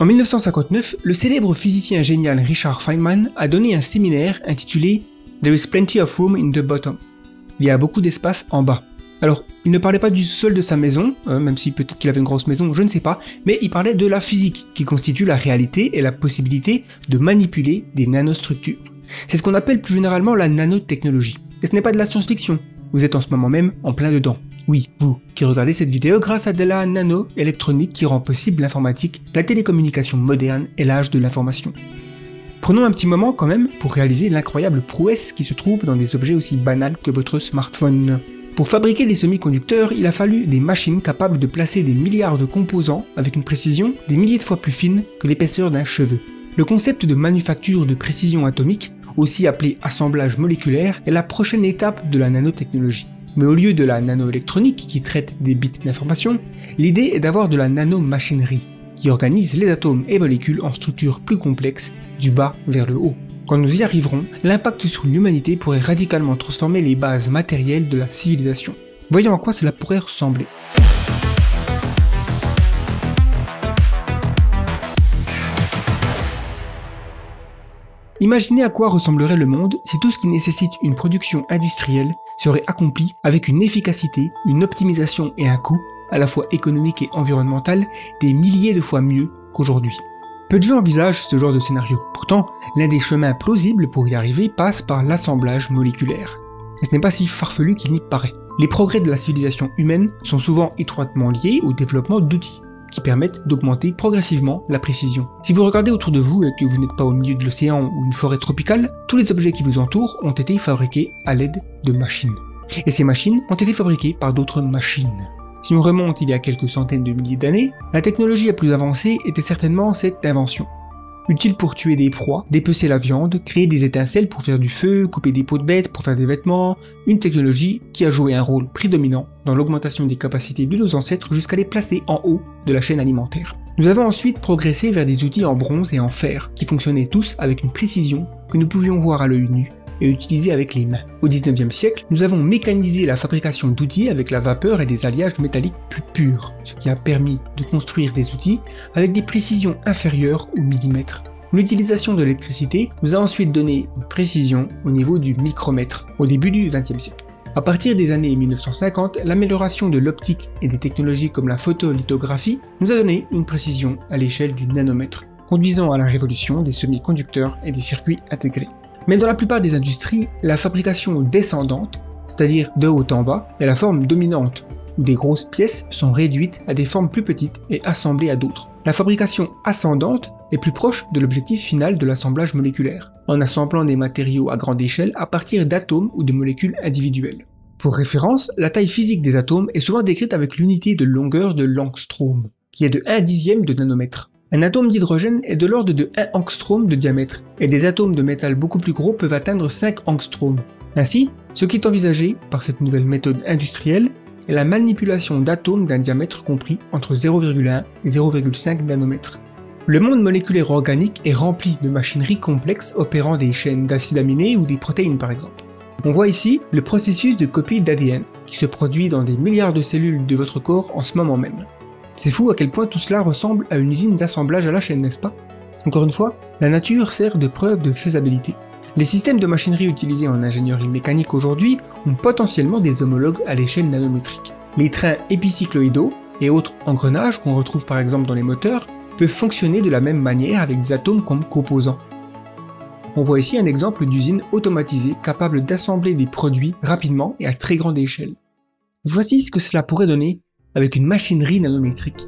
En 1959, le célèbre physicien génial Richard Feynman a donné un séminaire intitulé « There is plenty of room in the bottom ». Il y a beaucoup d'espace en bas. Alors, il ne parlait pas du sol de sa maison, même si peut-être qu'il avait une grosse maison, je ne sais pas, mais il parlait de la physique, qui constitue la réalité et la possibilité de manipuler des nanostructures. C'est ce qu'on appelle plus généralement la nanotechnologie. Et ce n'est pas de la science-fiction, vous êtes en ce moment même en plein dedans. Oui, vous, qui regardez cette vidéo grâce à de la nano-électronique qui rend possible l'informatique, la télécommunication moderne et l'âge de l'information. Prenons un petit moment quand même pour réaliser l'incroyable prouesse qui se trouve dans des objets aussi banals que votre smartphone. Pour fabriquer les semi-conducteurs, il a fallu des machines capables de placer des milliards de composants avec une précision des milliers de fois plus fine que l'épaisseur d'un cheveu. Le concept de manufacture de précision atomique, aussi appelé assemblage moléculaire, est la prochaine étape de la nanotechnologie. Mais au lieu de la nanoélectronique qui traite des bits d'information, l'idée est d'avoir de la nanomachinerie, qui organise les atomes et molécules en structures plus complexes, du bas vers le haut. Quand nous y arriverons, l'impact sur l'humanité pourrait radicalement transformer les bases matérielles de la civilisation. Voyons à quoi cela pourrait ressembler. Imaginez à quoi ressemblerait le monde si tout ce qui nécessite une production industrielle serait accompli avec une efficacité, une optimisation et un coût, à la fois économique et environnemental, des milliers de fois mieux qu'aujourd'hui. Peu de gens envisagent ce genre de scénario. Pourtant, l'un des chemins plausibles pour y arriver passe par l'assemblage moléculaire. Et ce n'est pas si farfelu qu'il n'y paraît. Les progrès de la civilisation humaine sont souvent étroitement liés au développement d'outils qui permettent d'augmenter progressivement la précision. Si vous regardez autour de vous et que vous n'êtes pas au milieu de l'océan ou une forêt tropicale, tous les objets qui vous entourent ont été fabriqués à l'aide de machines. Et ces machines ont été fabriquées par d'autres machines. Si on remonte il y a quelques centaines de milliers d'années, la technologie la plus avancée était certainement cette invention. Utile pour tuer des proies, dépecer la viande, créer des étincelles pour faire du feu, couper des peaux de bêtes pour faire des vêtements, une technologie qui a joué un rôle prédominant dans l'augmentation des capacités de nos ancêtres jusqu'à les placer en haut de la chaîne alimentaire. Nous avons ensuite progressé vers des outils en bronze et en fer, qui fonctionnaient tous avec une précision que nous pouvions voir à l'œil nu et utiliser avec les mains. Au 19e siècle, nous avons mécanisé la fabrication d'outils avec la vapeur et des alliages métalliques plus purs, ce qui a permis de construire des outils avec des précisions inférieures au millimètre. L'utilisation de l'électricité nous a ensuite donné une précision au niveau du micromètre, au début du XXe siècle. À partir des années 1950, l'amélioration de l'optique et des technologies comme la photolithographie nous a donné une précision à l'échelle du nanomètre, conduisant à la révolution des semi-conducteurs et des circuits intégrés. Mais dans la plupart des industries, la fabrication descendante, c'est-à-dire de haut en bas, est la forme dominante, où des grosses pièces sont réduites à des formes plus petites et assemblées à d'autres. La fabrication ascendante est plus proche de l'objectif final de l'assemblage moléculaire, en assemblant des matériaux à grande échelle à partir d'atomes ou de molécules individuelles. Pour référence, la taille physique des atomes est souvent décrite avec l'unité de longueur de l'angstrom, qui est de 1/10 de nanomètre. Un atome d'hydrogène est de l'ordre de 1 angstrom de diamètre, et des atomes de métal beaucoup plus gros peuvent atteindre 5 angstroms. Ainsi, ce qui est envisagé par cette nouvelle méthode industrielle est la manipulation d'atomes d'un diamètre compris entre 0,1 et 0,5 nanomètres. Le monde moléculaire organique est rempli de machineries complexes opérant des chaînes d'acides aminés ou des protéines par exemple. On voit ici le processus de copie d'ADN qui se produit dans des milliards de cellules de votre corps en ce moment même. C'est fou à quel point tout cela ressemble à une usine d'assemblage à la chaîne, n'est-ce pas? Encore une fois, la nature sert de preuve de faisabilité. Les systèmes de machinerie utilisés en ingénierie mécanique aujourd'hui ont potentiellement des homologues à l'échelle nanométrique. Les trains épicycloïdaux et autres engrenages qu'on retrouve par exemple dans les moteurs peuvent fonctionner de la même manière avec des atomes comme composants. On voit ici un exemple d'usine automatisée capable d'assembler des produits rapidement et à très grande échelle. Voici ce que cela pourrait donner avec une machinerie nanométrique.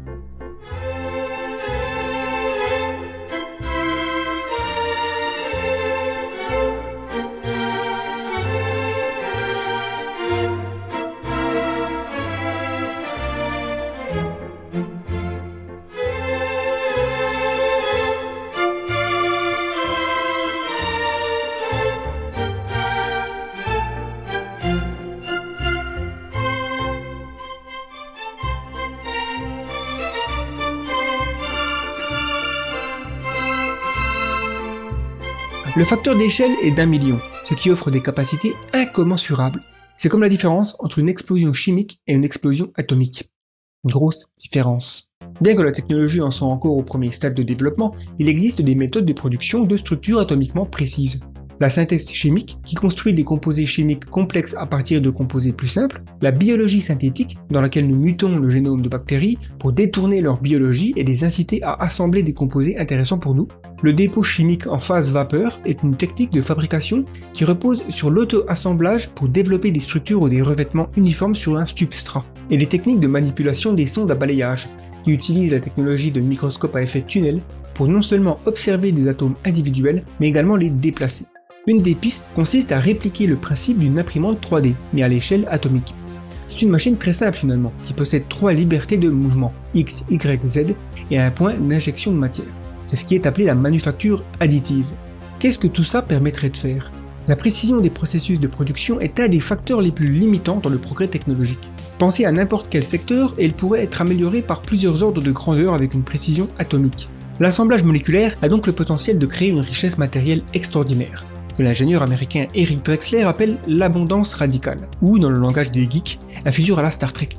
Le facteur d'échelle est d'1 million, ce qui offre des capacités incommensurables. C'est comme la différence entre une explosion chimique et une explosion atomique. Une grosse différence. Bien que la technologie en soit encore au premier stade de développement, il existe des méthodes de production de structures atomiquement précises. La synthèse chimique, qui construit des composés chimiques complexes à partir de composés plus simples, la biologie synthétique, dans laquelle nous mutons le génome de bactéries pour détourner leur biologie et les inciter à assembler des composés intéressants pour nous. Le dépôt chimique en phase vapeur est une technique de fabrication qui repose sur l'auto-assemblage pour développer des structures ou des revêtements uniformes sur un substrat. Et les techniques de manipulation des sondes à balayage, qui utilisent la technologie de microscope à effet tunnel pour non seulement observer des atomes individuels, mais également les déplacer. Une des pistes consiste à répliquer le principe d'une imprimante 3D, mais à l'échelle atomique. C'est une machine très simple finalement, qui possède 3 libertés de mouvement, X, Y, Z, et un point d'injection de matière. C'est ce qui est appelé la manufacture additive. Qu'est-ce que tout ça permettrait de faire? La précision des processus de production est un des facteurs les plus limitants dans le progrès technologique. Pensez à n'importe quel secteur et il pourrait être amélioré par plusieurs ordres de grandeur avec une précision atomique. L'assemblage moléculaire a donc le potentiel de créer une richesse matérielle extraordinaire, que l'ingénieur américain Eric Drexler appelle l'abondance radicale, ou dans le langage des geeks, la figure à la Star Trek.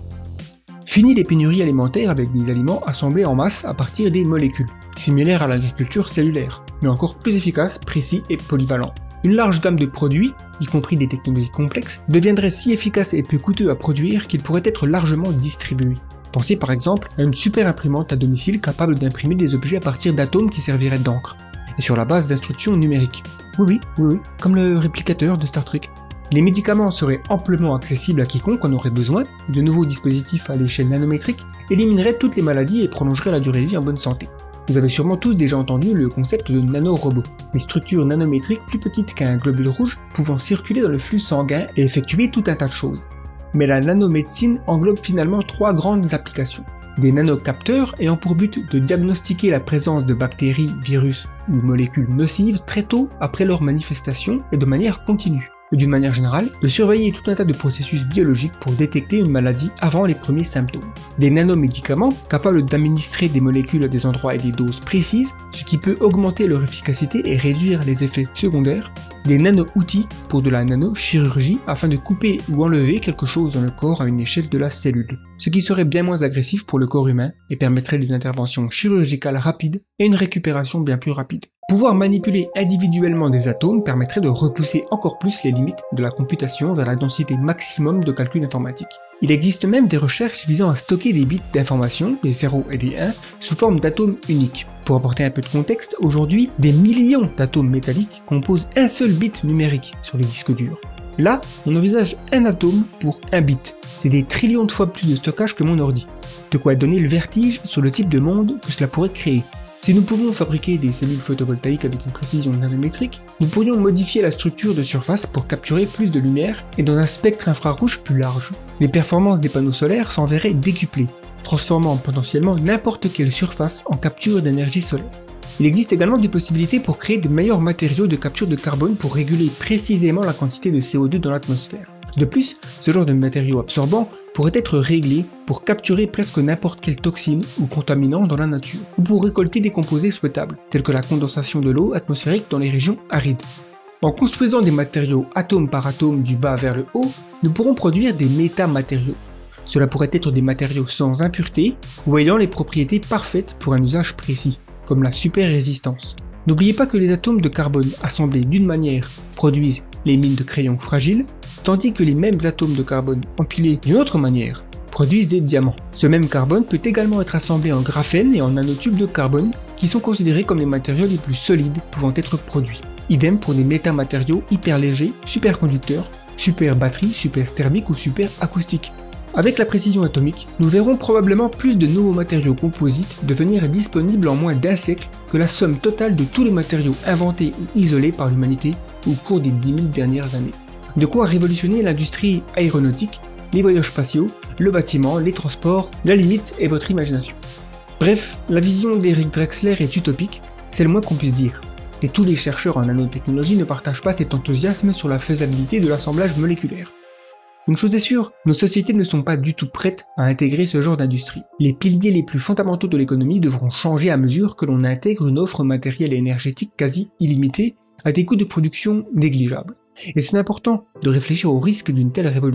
Fini les pénuries alimentaires avec des aliments assemblés en masse à partir des molécules, similaires à l'agriculture cellulaire, mais encore plus efficaces, précis et polyvalents. Une large gamme de produits, y compris des technologies complexes, deviendrait si efficace et peu coûteux à produire qu'il pourrait être largement distribué. Pensez par exemple à une super imprimante à domicile capable d'imprimer des objets à partir d'atomes qui serviraient d'encre, et sur la base d'instructions numériques. Oui, comme le réplicateur de Star Trek. Les médicaments seraient amplement accessibles à quiconque en aurait besoin, et de nouveaux dispositifs à l'échelle nanométrique élimineraient toutes les maladies et prolongeraient la durée de vie en bonne santé. Vous avez sûrement tous déjà entendu le concept de nanorobots, des structures nanométriques plus petites qu'un globule rouge, pouvant circuler dans le flux sanguin et effectuer tout un tas de choses. Mais la nanomédecine englobe finalement 3 grandes applications. Des nanocapteurs ayant pour but de diagnostiquer la présence de bactéries, virus ou molécules nocives très tôt après leur manifestation et de manière continue. Et d'une manière générale, de surveiller tout un tas de processus biologiques pour détecter une maladie avant les premiers symptômes. Des nanomédicaments capables d'administrer des molécules à des endroits et des doses précises, ce qui peut augmenter leur efficacité et réduire les effets secondaires. Des nano-outils pour de la nanochirurgie afin de couper ou enlever quelque chose dans le corps à une échelle de la cellule, ce qui serait bien moins agressif pour le corps humain et permettrait des interventions chirurgicales rapides et une récupération bien plus rapide. Pouvoir manipuler individuellement des atomes permettrait de repousser encore plus les limites de la computation vers la densité maximum de calcul informatique. Il existe même des recherches visant à stocker des bits d'information, des 0 et des 1, sous forme d'atomes uniques. Pour apporter un peu de contexte, aujourd'hui, des millions d'atomes métalliques composent un seul bit numérique sur les disques durs. Là, on envisage un atome pour un bit. C'est des trillions de fois plus de stockage que mon ordi. De quoi donner le vertige sur le type de monde que cela pourrait créer. Si nous pouvons fabriquer des cellules photovoltaïques avec une précision nanométrique, nous pourrions modifier la structure de surface pour capturer plus de lumière et dans un spectre infrarouge plus large. Les performances des panneaux solaires s'en verraient décuplées, transformant potentiellement n'importe quelle surface en capture d'énergie solaire. Il existe également des possibilités pour créer de meilleurs matériaux de capture de carbone pour réguler précisément la quantité de CO2 dans l'atmosphère. De plus, ce genre de matériaux absorbants pourrait être réglé pour capturer presque n'importe quelle toxine ou contaminant dans la nature, ou pour récolter des composés souhaitables, tels que la condensation de l'eau atmosphérique dans les régions arides. En construisant des matériaux atome par atome du bas vers le haut, nous pourrons produire des métamatériaux. Cela pourrait être des matériaux sans impuretés ou ayant les propriétés parfaites pour un usage précis, comme la super-résistance. N'oubliez pas que les atomes de carbone assemblés d'une manière produisent les mines de crayons fragiles, tandis que les mêmes atomes de carbone empilés d'une autre manière produisent des diamants. Ce même carbone peut également être assemblé en graphène et en nanotubes de carbone, qui sont considérés comme les matériaux les plus solides pouvant être produits. Idem pour des métamatériaux hyper légers, superconducteurs, super batteries, super thermiques ou super acoustiques. Avec la précision atomique, nous verrons probablement plus de nouveaux matériaux composites devenir disponibles en moins d'1 siècle que la somme totale de tous les matériaux inventés ou isolés par l'humanité au cours des 10 000 dernières années. De quoi révolutionner l'industrie aéronautique, les voyages spatiaux, le bâtiment, les transports, la limite est votre imagination. Bref, la vision d'Eric Drexler est utopique, c'est le moins qu'on puisse dire. Et tous les chercheurs en nanotechnologie ne partagent pas cet enthousiasme sur la faisabilité de l'assemblage moléculaire. Une chose est sûre, nos sociétés ne sont pas du tout prêtes à intégrer ce genre d'industrie. Les piliers les plus fondamentaux de l'économie devront changer à mesure que l'on intègre une offre matérielle et énergétique quasi illimitée à des coûts de production négligeables. Et c'est important de réfléchir aux risques d'une telle révolution.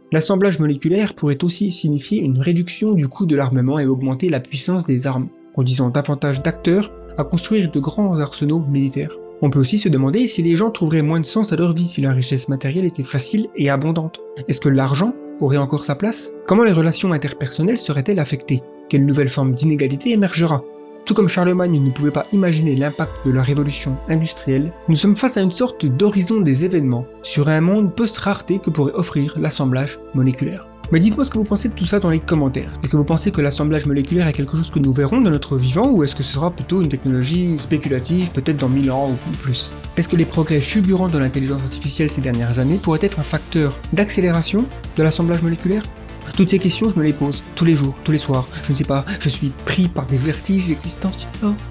L'assemblage moléculaire pourrait aussi signifier une réduction du coût de l'armement et augmenter la puissance des armes, conduisant davantage d'acteurs à construire de grands arsenaux militaires. On peut aussi se demander si les gens trouveraient moins de sens à leur vie si la richesse matérielle était facile et abondante. Est-ce que l'argent aurait encore sa place? Comment les relations interpersonnelles seraient-elles affectées? Quelle nouvelle forme d'inégalité émergera? Tout comme Charlemagne ne pouvait pas imaginer l'impact de la révolution industrielle, nous sommes face à une sorte d'horizon des événements sur un monde post-rareté que pourrait offrir l'assemblage moléculaire. Mais dites-moi ce que vous pensez de tout ça dans les commentaires. Est-ce que vous pensez que l'assemblage moléculaire est quelque chose que nous verrons dans notre vivant, ou est-ce que ce sera plutôt une technologie spéculative, peut-être dans 1000 ans ou plus? Est-ce que les progrès fulgurants de l'intelligence artificielle ces dernières années pourraient être un facteur d'accélération de l'assemblage moléculaire? Toutes ces questions, je me les pose tous les jours, tous les soirs. Je ne sais pas, je suis pris par des vertiges existentiels.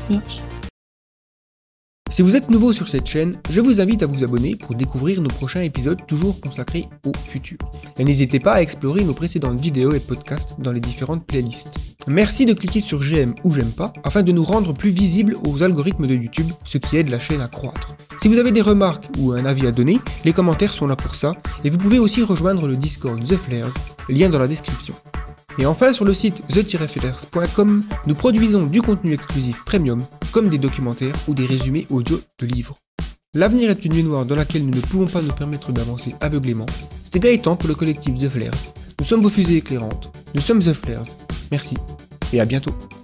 Si vous êtes nouveau sur cette chaîne, je vous invite à vous abonner pour découvrir nos prochains épisodes toujours consacrés au futur. Et n'hésitez pas à explorer nos précédentes vidéos et podcasts dans les différentes playlists. Merci de cliquer sur j'aime ou j'aime pas afin de nous rendre plus visibles aux algorithmes de YouTube, ce qui aide la chaîne à croître. Si vous avez des remarques ou un avis à donner, les commentaires sont là pour ça, et vous pouvez aussi rejoindre le Discord The Flares, lien dans la description. Et enfin, sur le site the-flares.com, nous produisons du contenu exclusif premium, comme des documentaires ou des résumés audio de livres. L'avenir est une nuit noire dans laquelle nous ne pouvons pas nous permettre d'avancer aveuglément. C'était Gaëtan pour le collectif The Flares. Nous sommes vos fusées éclairantes. Nous sommes The Flares. Merci, et à bientôt.